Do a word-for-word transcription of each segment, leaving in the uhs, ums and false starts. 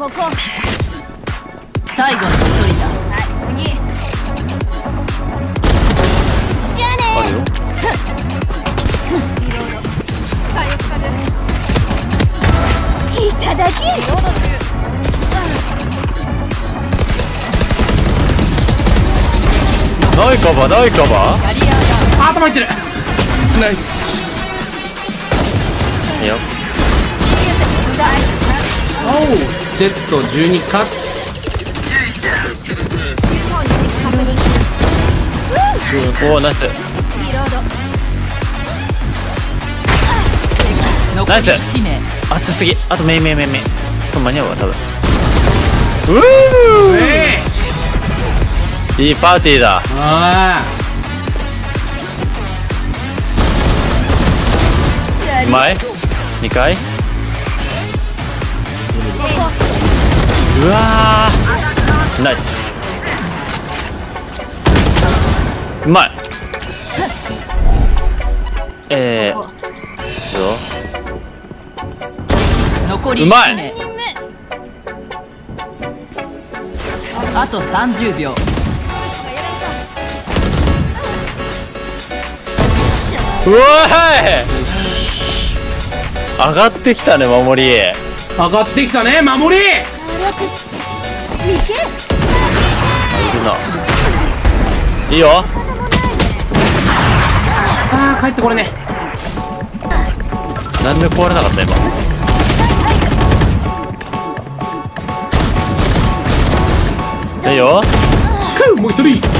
ここ最後の一人だ。はい次じゃあねー。いただきナイカバナイカバあ頭いってる。ナイス。 いいよ。 おうジェットじゅうにか。 おおナイスナイス。熱すぎ。あとメインメインメインメイン間に合うわ多分。うーいいパーティーだ。 ああうまい。にかい。うわーナイス。うまい。えーどう残りうまい。 あとさんじゅうびょう。 うわーい上がってきたね守り。 上がってきたね守り。 いるな。いいよ。 ああ帰ってこれね。 何で壊れなかった今。いいよ。 くもう一人。 ど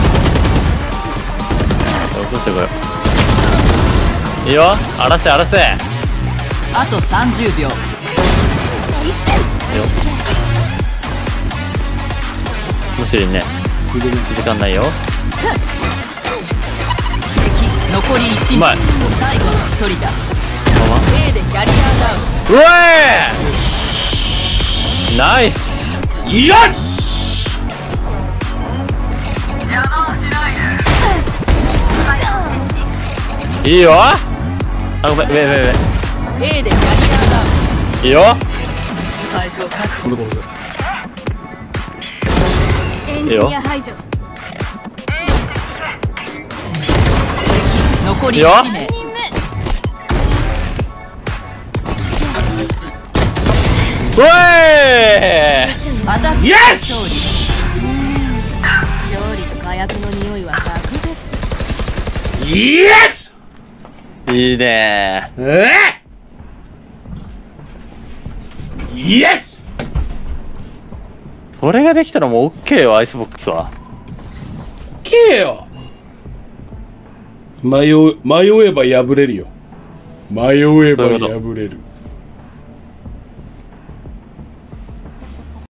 うしてこよ。いいよ荒らせ荒らせ。いいよ。 あとさんじゅうびょう。 むしろね時間ないよ。 敵残りいちうまい。 最後の一人だ。 まま A でキャリアダうえーナイス。 よし。 いいよ。あごめん上上上。 ウン。A でキャリアダウン。 いいよ。 回復を確保。 今度殺す。 エンジニア排除。残りいち名。 うえーアタックイエス。 勝利。勝利と火薬の匂いは格別。 イエス。 いいねえー、イエス。 これができたらもう OK よアイスボックスは。 けよ。迷う迷えば破れるよ。迷えば破れる。